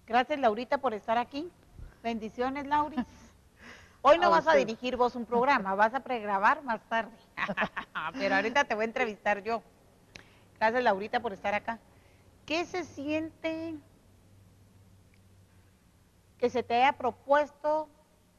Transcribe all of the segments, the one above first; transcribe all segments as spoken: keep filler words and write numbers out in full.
Gracias, Laurita, por estar aquí. Bendiciones, Lauris. Hoy no A vas a usted. dirigir vos un programa, vas a pregrabar más tarde. Pero ahorita te voy a entrevistar yo. Gracias, Laurita, por estar acá. ¿Qué se siente que se te haya propuesto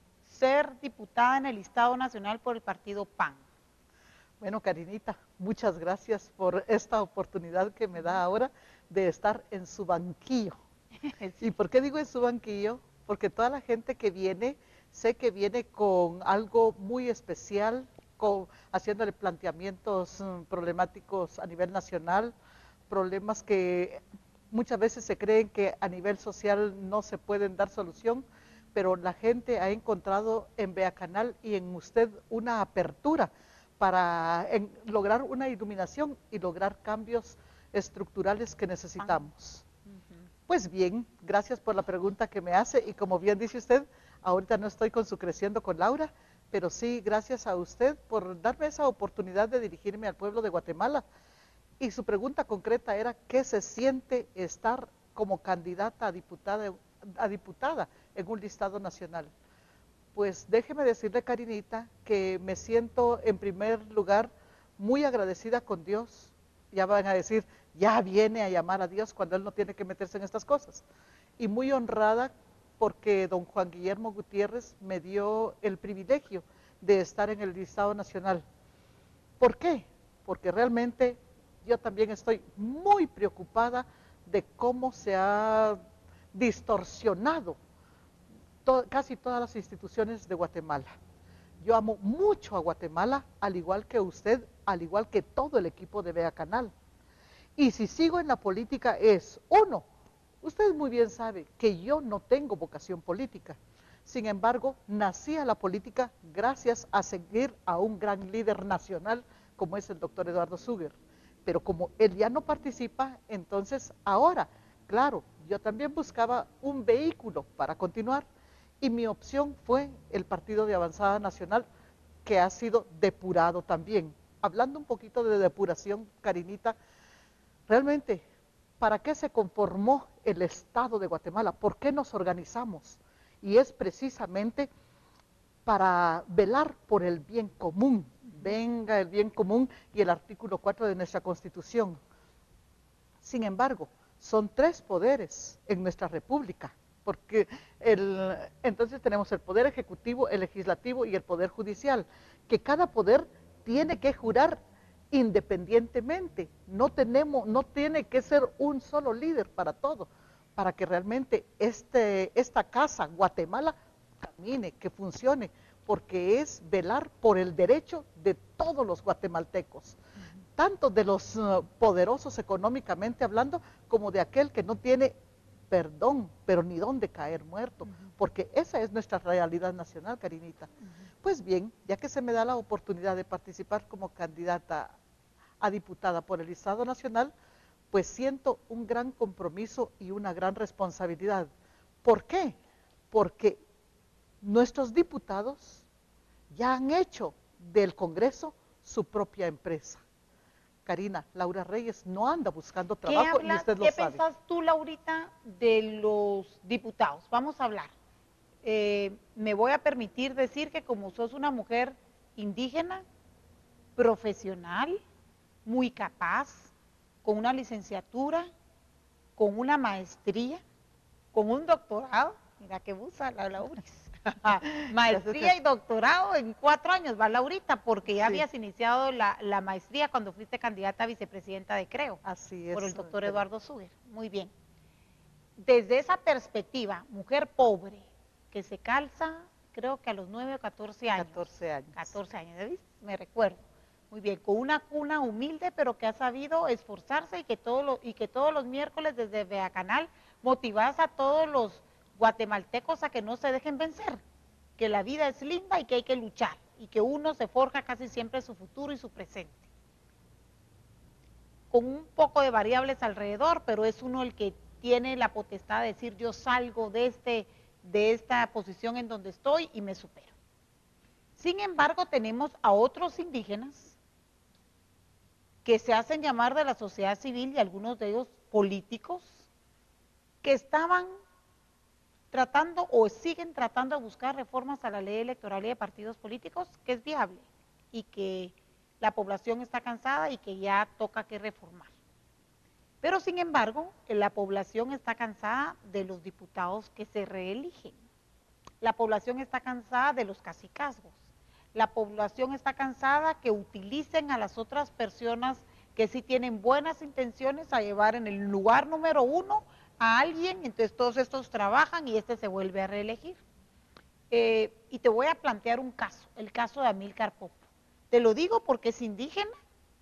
ser diputada en el Estado Nacional por el partido P A N? Bueno, Karinita, muchas gracias por esta oportunidad que me da ahora de estar en su banquillo. ¿Y por qué digo en su banquillo? Porque toda la gente que viene, sé que viene con algo muy especial, con, haciéndole planteamientos um, problemáticos a nivel nacional, problemas que muchas veces se creen que a nivel social no se pueden dar solución, pero la gente ha encontrado en Beacanal y en usted una apertura para en, lograr una iluminación y lograr cambios estructurales que necesitamos. Pues bien, gracias por la pregunta que me hace y como bien dice usted, ahorita no estoy con su Creciendo con Laura, pero sí gracias a usted por darme esa oportunidad de dirigirme al pueblo de Guatemala. Y su pregunta concreta era, ¿qué se siente estar como candidata a diputada, a diputada en un listado nacional? Pues déjeme decirle, Karinita, que me siento en primer lugar muy agradecida con Dios. Ya van a decir, ya viene a llamar a Dios cuando Él no tiene que meterse en estas cosas. Y muy honrada porque don Juan Guillermo Gutiérrez me dio el privilegio de estar en el listado nacional. ¿Por qué? Porque realmente yo también estoy muy preocupada de cómo se ha distorsionado to casi todas las instituciones de Guatemala. Yo amo mucho a Guatemala, al igual que usted, al igual que todo el equipo de Beacanal. Y si sigo en la política es, uno, usted muy bien sabe que yo no tengo vocación política. Sin embargo, nací a la política gracias a seguir a un gran líder nacional como es el doctor Eduardo Suger. Pero como él ya no participa, entonces ahora, claro, yo también buscaba un vehículo para continuar y mi opción fue el Partido de Avanzada Nacional, que ha sido depurado también. Hablando un poquito de depuración, Karinita, realmente, ¿para qué se conformó el Estado de Guatemala? ¿Por qué nos organizamos? Y es precisamente para velar por el bien común. Venga el bien común y el artículo cuatro de nuestra Constitución. Sin embargo, son tres poderes en nuestra república, porque el, entonces tenemos el poder ejecutivo, el legislativo y el poder judicial, que cada poder tiene que jurar independientemente, no, tenemos, no tiene que ser un solo líder para todo, para que realmente este, esta casa, Guatemala, camine, que funcione, porque es velar por el derecho de todos los guatemaltecos, tanto de los uh, poderosos económicamente hablando, como de aquel que no tiene perdón, pero ni dónde caer muerto, uh-huh. porque esa es nuestra realidad nacional, Karinita. Uh-huh. Pues bien, ya que se me da la oportunidad de participar como candidata a diputada por el Estado Nacional, pues siento un gran compromiso y una gran responsabilidad. ¿Por qué? Porque nuestros diputados ya han hecho del Congreso su propia empresa. Karina, Laura Reyes no anda buscando trabajo hablas, y usted lo ¿qué sabe. ¿Qué pensás tú, Laurita, de los diputados? Vamos a hablar. Eh, me voy a permitir decir que como sos una mujer indígena, profesional, muy capaz, con una licenciatura, con una maestría, con un doctorado, mira qué busa la Lauris. Maestría y doctorado en cuatro años, va Laurita, porque ya sí. habías iniciado la, la maestría cuando fuiste candidata a vicepresidenta de Creo. Así es. Por el doctor Eduardo Suger. Muy bien. Desde esa perspectiva, mujer pobre, que se calza, creo que a los nueve o catorce años. catorce años. catorce años, ¿viste? Me recuerdo. Muy bien, con una cuna humilde, pero que ha sabido esforzarse y que, todo lo, y que todos los miércoles desde Beacanal motivas a todos los guatemaltecos a que no se dejen vencer, que la vida es linda y que hay que luchar, y que uno se forja casi siempre su futuro y su presente. Con un poco de variables alrededor, pero es uno el que tiene la potestad de decir yo salgo de, este, de esta posición en donde estoy y me supero. Sin embargo, tenemos a otros indígenas que se hacen llamar de la sociedad civil y algunos de ellos políticos, que estaban tratando o siguen tratando de buscar reformas a la ley electoral y de partidos políticos, que es viable y que la población está cansada y que ya toca que reformar. Pero sin embargo, la población está cansada de los diputados que se reeligen. La población está cansada de los cacicazgos. La población está cansada que utilicen a las otras personas que sí tienen buenas intenciones a llevar en el lugar número uno a alguien, entonces todos estos trabajan y este se vuelve a reelegir. Eh, y te voy a plantear un caso, el caso de Amílcar Pop. Te lo digo porque es indígena,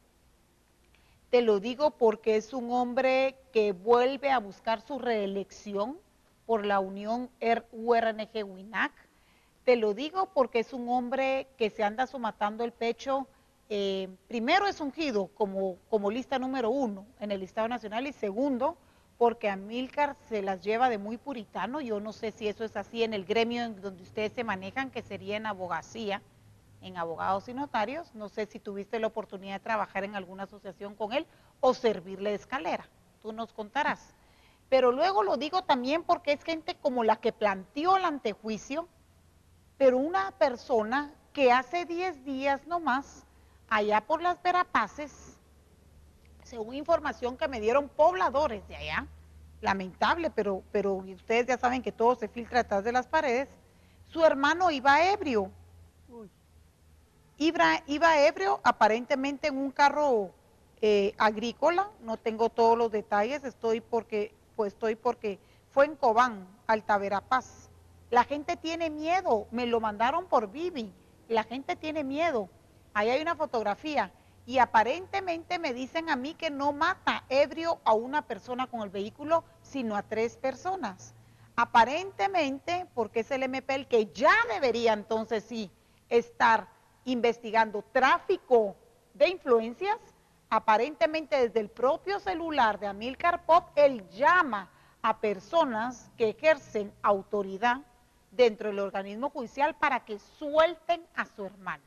te lo digo porque es un hombre que vuelve a buscar su reelección por la Unión U R N G-Winac, te lo digo porque es un hombre que se anda somatando el pecho, eh, primero es ungido como, como lista número uno en el Estado Nacional y segundo, porque Amílcar se las lleva de muy puritano, yo no sé si eso es así en el gremio en donde ustedes se manejan, que sería en abogacía, en abogados y notarios, no sé si tuviste la oportunidad de trabajar en alguna asociación con él o servirle de escalera, tú nos contarás. Pero luego lo digo también porque es gente como la que planteó el antejuicio, pero una persona que hace diez días nomás, allá por las Verapaces, según información que me dieron pobladores de allá, lamentable, pero, pero ustedes ya saben que todo se filtra detrás de las paredes, su hermano iba ebrio, Uy. Iba, iba ebrio aparentemente en un carro eh, agrícola, no tengo todos los detalles, estoy porque, pues estoy porque fue en Cobán, Alta Verapaz. La gente tiene miedo, me lo mandaron por Vivi, la gente tiene miedo, ahí hay una fotografía, y aparentemente me dicen a mí que no mata ebrio a una persona con el vehículo, sino a tres personas. Aparentemente, porque es el M P el que ya debería entonces sí estar investigando tráfico de influencias, aparentemente desde el propio celular de Amílcar Pop, él llama a personas que ejercen autoridad dentro del organismo judicial para que suelten a su hermano.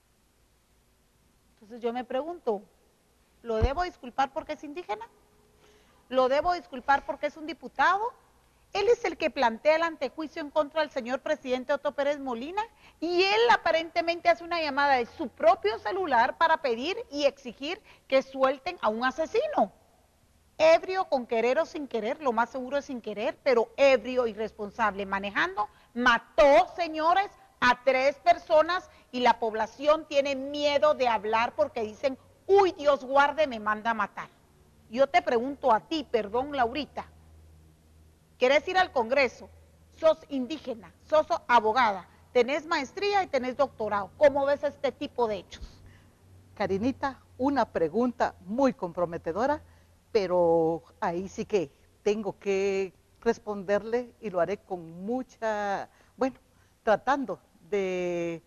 Entonces yo me pregunto, ¿lo debo disculpar porque es indígena? ¿Lo debo disculpar porque es un diputado? Él es el que plantea el antejuicio en contra del señor presidente Otto Pérez Molina y él aparentemente hace una llamada de su propio celular para pedir y exigir que suelten a un asesino. Ebrio, con querer o sin querer, lo más seguro es sin querer, pero ebrio, irresponsable, manejando, mató, señores, a tres personas y la población tiene miedo de hablar porque dicen, uy, Dios guarde, me manda a matar. Yo te pregunto a ti, perdón, Laurita, ¿querés ir al Congreso? Sos indígena, sos abogada, tenés maestría y tenés doctorado. ¿Cómo ves este tipo de hechos? Karinita, una pregunta muy comprometedora, pero ahí sí que tengo que responderle y lo haré con mucha, bueno, tratando de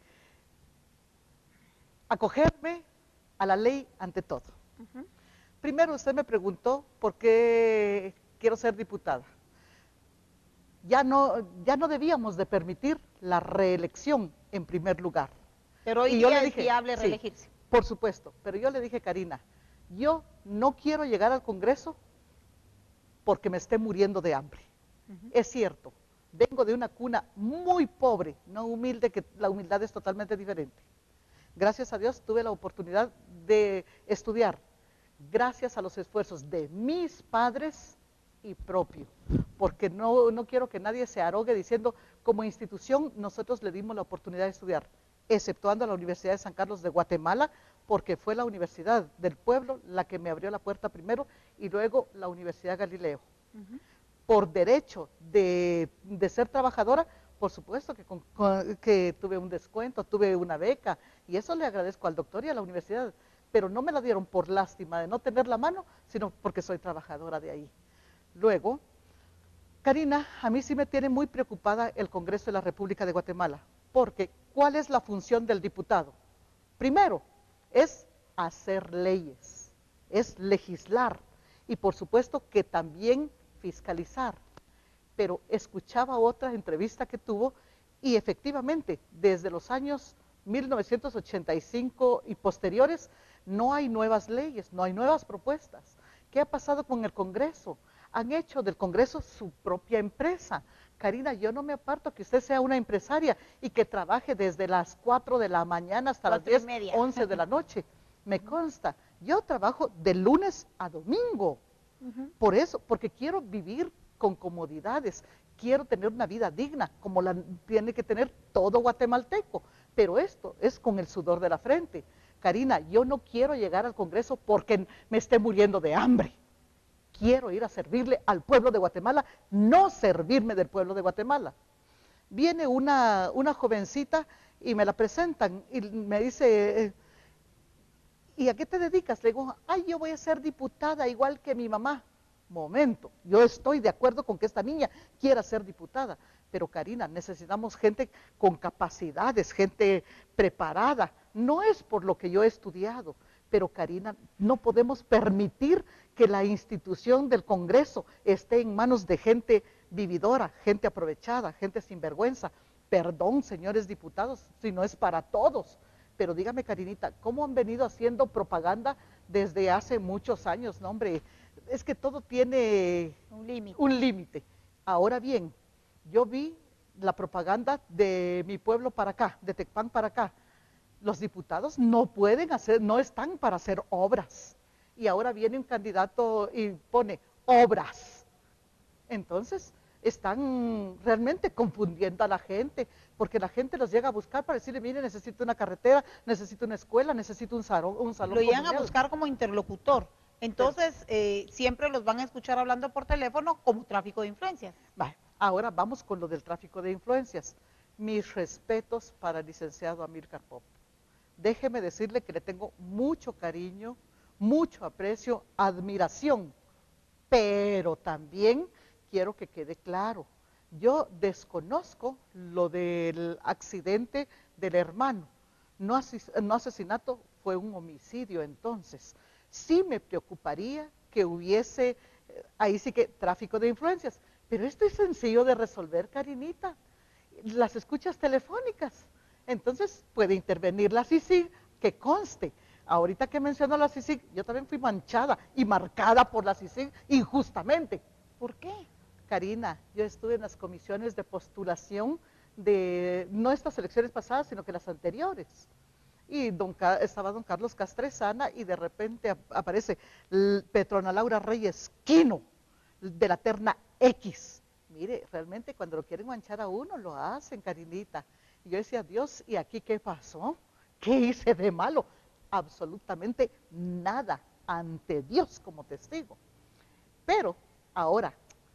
acogerme a la ley ante todo. Uh-huh. Primero usted me preguntó por qué quiero ser diputada. Ya no, ya no debíamos de permitir la reelección en primer lugar. Pero hoy y día yo le es dije, viable reelegirse. Sí, por supuesto, pero yo le dije, Karina, yo no quiero llegar al Congreso porque me esté muriendo de hambre. Uh-huh. Es cierto, vengo de una cuna muy pobre, no humilde, que la humildad es totalmente diferente. Gracias a Dios tuve la oportunidad de estudiar, gracias a los esfuerzos de mis padres y propio, porque no, no quiero que nadie se arrogue diciendo, como institución nosotros le dimos la oportunidad de estudiar, exceptuando a la Universidad de San Carlos de Guatemala, porque fue la Universidad del Pueblo la que me abrió la puerta primero, y luego la Universidad Galileo. Uh-huh. Por derecho de, de ser trabajadora, por supuesto que, con, con, que tuve un descuento, tuve una beca, y eso le agradezco al doctor y a la universidad, pero no me la dieron por lástima de no tener la mano, sino porque soy trabajadora de ahí. Luego, Karina, a mí sí me tiene muy preocupada el Congreso de la República de Guatemala, porque ¿cuál es la función del diputado? Primero, es hacer leyes, es legislar, y por supuesto que también fiscalizar. Pero escuchaba otra entrevista que tuvo, y efectivamente, desde los años mil novecientos ochenta y cinco y posteriores, no hay nuevas leyes, no hay nuevas propuestas. ¿Qué ha pasado con el Congreso? Han hecho del Congreso su propia empresa. Karina, yo no me aparto que usted sea una empresaria y que trabaje desde las cuatro de la mañana hasta las diez, once de la noche. Me consta, yo trabajo de lunes a domingo. Uh-huh. Por eso, porque quiero vivir con comodidades, quiero tener una vida digna, como la tiene que tener todo guatemalteco. Pero esto es con el sudor de la frente. Karina, yo no quiero llegar al Congreso porque me esté muriendo de hambre. Quiero ir a servirle al pueblo de Guatemala, no servirme del pueblo de Guatemala. Viene una, una jovencita y me la presentan y me dice, ¿y a qué te dedicas? Le digo, ay, yo voy a ser diputada igual que mi mamá. Momento, yo estoy de acuerdo con que esta niña quiera ser diputada, pero Karina, necesitamos gente con capacidades, gente preparada. No es por lo que yo he estudiado, pero Karina, no podemos permitir que la institución del Congreso esté en manos de gente vividora, gente aprovechada, gente sinvergüenza. Perdón, señores diputados, si no es para todos. Pero dígame, Karinita, ¿cómo han venido haciendo propaganda desde hace muchos años? No, hombre, es que todo tiene un límite. Un límite. Ahora bien, yo vi la propaganda de mi pueblo para acá, de Tecpan para acá. Los diputados no pueden hacer, no están para hacer obras. Y ahora viene un candidato y pone obras. Entonces, están realmente confundiendo a la gente, porque la gente los llega a buscar para decirle, mire, necesito una carretera, necesito una escuela, necesito un salón, un salón Lo llegan a buscar como interlocutor. Entonces, eh, siempre los van a escuchar hablando por teléfono como tráfico de influencias. Vale, ahora vamos con lo del tráfico de influencias. Mis respetos para el licenciado Amílcar Pop. Déjeme decirle que le tengo mucho cariño, mucho aprecio, admiración, pero también quiero que quede claro, yo desconozco lo del accidente del hermano, no, ases no asesinato, fue un homicidio entonces. Sí me preocuparía que hubiese, ahí sí que tráfico de influencias, pero esto es sencillo de resolver, Karinita, las escuchas telefónicas. Entonces puede intervenir la C I C I G, que conste. Ahorita que menciono la C I C I G, yo también fui manchada y marcada por la C I C I G injustamente. ¿Por qué? Karina, yo estuve en las comisiones de postulación de, no estas elecciones pasadas, sino que las anteriores. Y don, estaba don Carlos Castresana y de repente ap aparece Petrona Laura Reyes Quino, de la terna X. Mire, realmente cuando lo quieren manchar a uno, lo hacen, Karinita. Y yo decía, Dios, ¿y aquí qué pasó? ¿Qué hice de malo? Absolutamente nada, ante Dios como testigo. Pero ahora,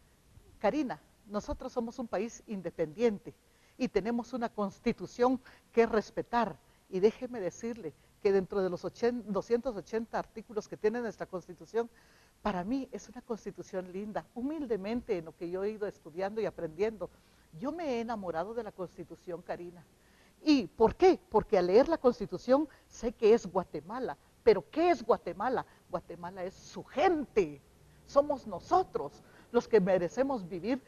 Karina, nosotros somos un país independiente y tenemos una constitución que respetar. Y déjeme decirle que dentro de los doscientos ochenta artículos que tiene nuestra constitución, para mí es una constitución linda. Humildemente, en lo que yo he ido estudiando y aprendiendo, yo me he enamorado de la constitución, Karina. ¿Y por qué? Porque al leer la constitución sé que es Guatemala. ¿Pero qué es Guatemala? Guatemala es su gente. Somos nosotros los que merecemos vivir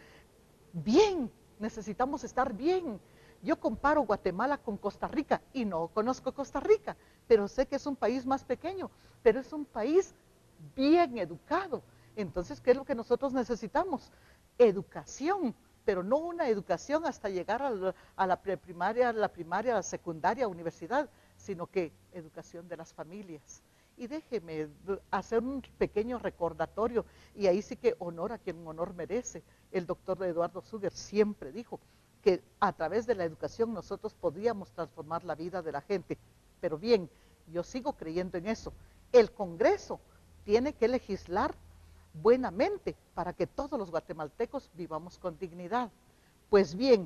bien. Necesitamos estar bien. Yo comparo Guatemala con Costa Rica y no conozco Costa Rica, pero sé que es un país más pequeño, pero es un país bien educado. Entonces, ¿qué es lo que nosotros necesitamos? Educación, pero no una educación hasta llegar a la, a la preprimaria, la primaria, la secundaria, universidad, sino que educación de las familias. Y déjeme hacer un pequeño recordatorio, y ahí sí que honor a quien honor merece. El doctor Eduardo Suger siempre dijo que a través de la educación nosotros podríamos transformar la vida de la gente. Pero bien, yo sigo creyendo en eso. El Congreso tiene que legislar buenamente para que todos los guatemaltecos vivamos con dignidad. Pues bien,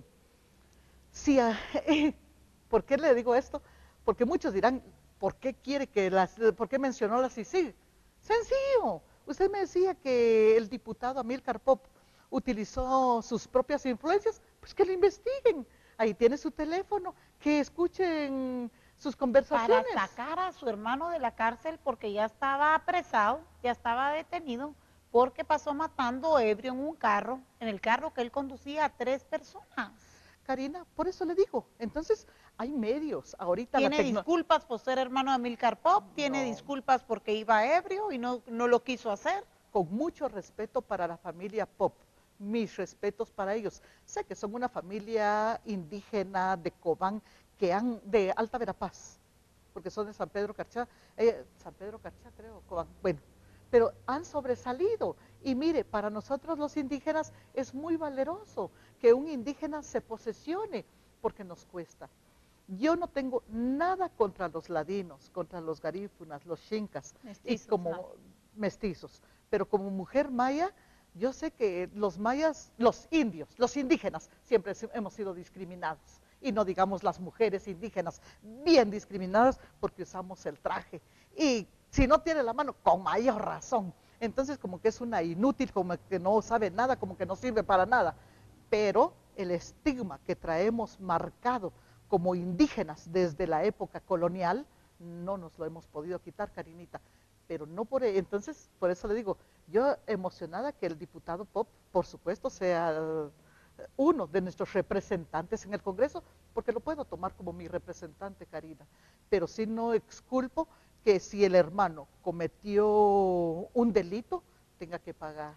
si, eh, ¿por qué le digo esto? Porque muchos dirán, ¿por qué quiere que las, por qué mencionó la C I C I G? Sencillo, usted me decía que el diputado Amílcar Pop utilizó sus propias influencias, pues que lo investiguen. Ahí tiene su teléfono, que escuchen sus conversaciones. Para sacar a su hermano de la cárcel porque ya estaba apresado, ya estaba detenido, porque pasó matando ebrio en un carro, en el carro que él conducía a tres personas. Karina, por eso le digo, entonces hay medios, ahorita tiene la disculpas por ser hermano de Amílcar Pop, no. Tiene disculpas porque iba ebrio y no, no lo quiso hacer. Con mucho respeto para la familia Pop, mis respetos para ellos. Sé que son una familia indígena de Cobán, que han, de Alta Verapaz, porque son de San Pedro Carchá, eh, San Pedro Carchá creo, Cobán, bueno, pero han sobresalido. Y mire, para nosotros los indígenas es muy valeroso que un indígena se posesione, porque nos cuesta. Yo no tengo nada contra los ladinos, contra los garífunas, los xincas, mestizos, y como no. mestizos, pero como mujer maya, yo sé que los mayas, los indios, los indígenas, siempre hemos sido discriminados. Y no digamos las mujeres indígenas, bien discriminadas porque usamos el traje. Y si no tiene la mano, con mayor razón. Entonces como que es una inútil, como que no sabe nada, como que no sirve para nada. Pero el estigma que traemos marcado como indígenas desde la época colonial, no nos lo hemos podido quitar, Karinita. Pero no por entonces, por eso le digo, yo emocionada que el diputado Pop, por supuesto, sea uno de nuestros representantes en el Congreso, porque lo puedo tomar como mi representante, Karina, pero sí no exculpo que si el hermano cometió un delito, tenga que pagar.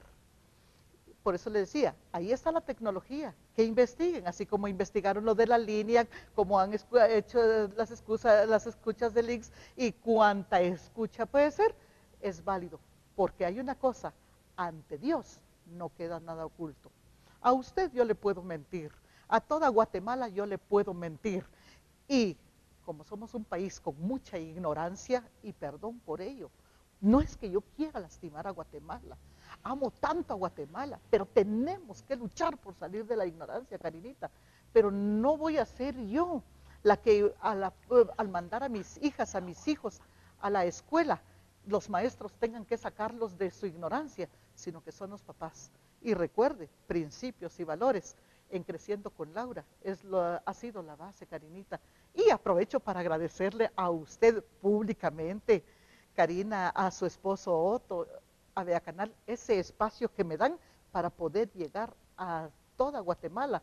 Por eso le decía, ahí está la tecnología, que investiguen, así como investigaron lo de la línea, como han hecho las, excusas, las escuchas de links, y cuánta escucha puede ser, es válido, porque hay una cosa, ante Dios no queda nada oculto. A usted yo le puedo mentir, a toda Guatemala yo le puedo mentir, y como somos un país con mucha ignorancia, y perdón por ello, no es que yo quiera lastimar a Guatemala, amo tanto a Guatemala, pero tenemos que luchar por salir de la ignorancia, Karinita, pero no voy a ser yo la que a la, al mandar a mis hijas, a mis hijos a la escuela, los maestros tengan que sacarlos de su ignorancia, sino que son los papás. Y recuerde, principios y valores en Creciendo con Laura, es lo, ha sido la base, Karinita. Y aprovecho para agradecerle a usted públicamente, Karina, a su esposo Otto, a Bea Canal, ese espacio que me dan para poder llegar a toda Guatemala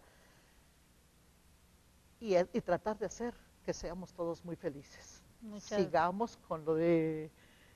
y, y tratar de hacer que seamos todos muy felices. Muchas Sigamos con lo de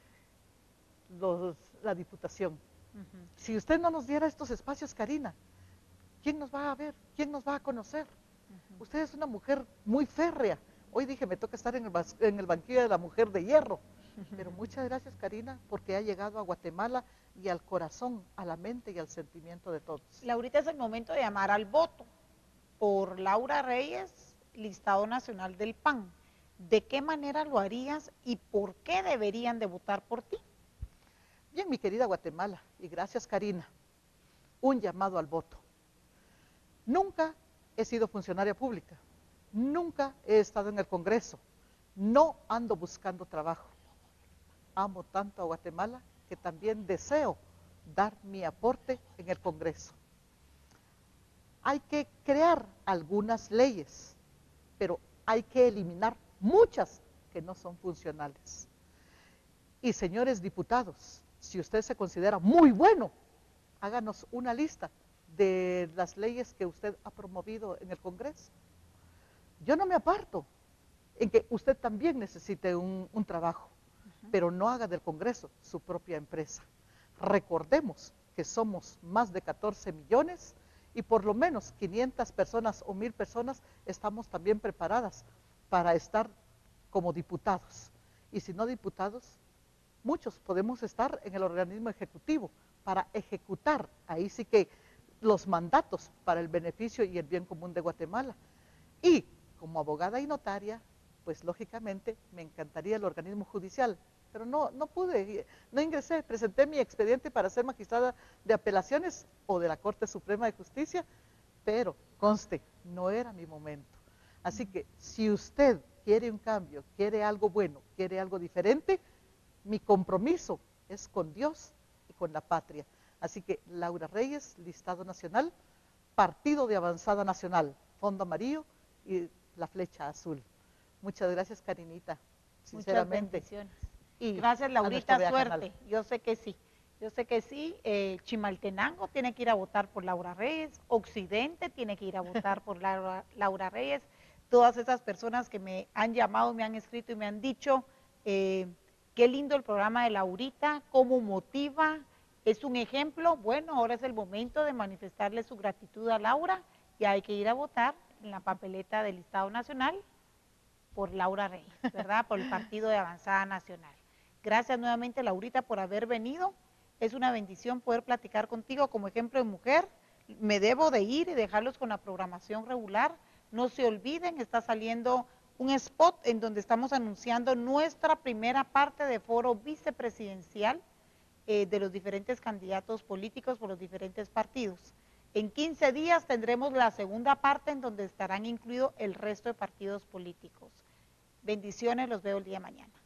los, la diputación. Uh-huh. Si usted no nos diera estos espacios, Karina, ¿quién nos va a ver? ¿Quién nos va a conocer? Uh-huh. Usted es una mujer muy férrea. Hoy dije, me toca estar en el, en el banquillo de la mujer de hierro. Uh-huh. Pero muchas gracias, Karina, porque ha llegado a Guatemala y al corazón, a la mente y al sentimiento de todos. Laurita, es el momento de llamar al voto por Laura Reyes, listado nacional del P A N. ¿De qué manera lo harías y por qué deberían de votar por ti? Bien, mi querida Guatemala, y gracias, Karina, un llamado al voto. Nunca he sido funcionaria pública, nunca he estado en el Congreso, no ando buscando trabajo. Amo tanto a Guatemala que también deseo dar mi aporte en el Congreso. Hay que crear algunas leyes, pero hay que eliminar muchas que no son funcionales. Y señores diputados, si usted se considera muy bueno, háganos una lista de las leyes que usted ha promovido en el Congreso. Yo no me aparto en que usted también necesite un, un trabajo, uh-huh. pero no haga del Congreso su propia empresa. Recordemos que somos más de catorce millones y por lo menos quinientas personas o mil personas estamos también preparadas para estar como diputados. Y si no diputados, muchos podemos estar en el organismo ejecutivo para ejecutar, ahí sí que los mandatos para el beneficio y el bien común de Guatemala. Y como abogada y notaria, pues lógicamente me encantaría el organismo judicial, pero no, no pude, no ingresé, presenté mi expediente para ser magistrada de apelaciones o de la Corte Suprema de Justicia, pero conste, no era mi momento. Así que si usted quiere un cambio, quiere algo bueno, quiere algo diferente, mi compromiso es con Dios y con la patria. Así que Laura Reyes, listado nacional, Partido de Avanzada Nacional, fondo amarillo y la flecha azul. Muchas gracias, Karinita, sinceramente. Muchas bendiciones. Y gracias, Laurita, suerte. Canal. Yo sé que sí, yo sé que sí. Eh, Chimaltenango tiene que ir a votar por Laura Reyes, Occidente tiene que ir a votar por Laura, Laura Reyes. Todas esas personas que me han llamado, me han escrito y me han dicho, eh, qué lindo el programa de Laurita, cómo motiva Es un ejemplo, bueno, ahora es el momento de manifestarle su gratitud a Laura y hay que ir a votar en la papeleta del Estado Nacional por Laura Rey, ¿verdad? Por el Partido de Avanzada Nacional. Gracias nuevamente, Laurita, por haber venido. Es una bendición poder platicar contigo como ejemplo de mujer. Me debo de ir y dejarlos con la programación regular. No se olviden, está saliendo un spot en donde estamos anunciando nuestra primera parte de foro vicepresidencial eh, de los diferentes candidatos políticos por los diferentes partidos. En quince días tendremos la segunda parte en donde estarán incluidos el resto de partidos políticos. Bendiciones, los veo el día de mañana.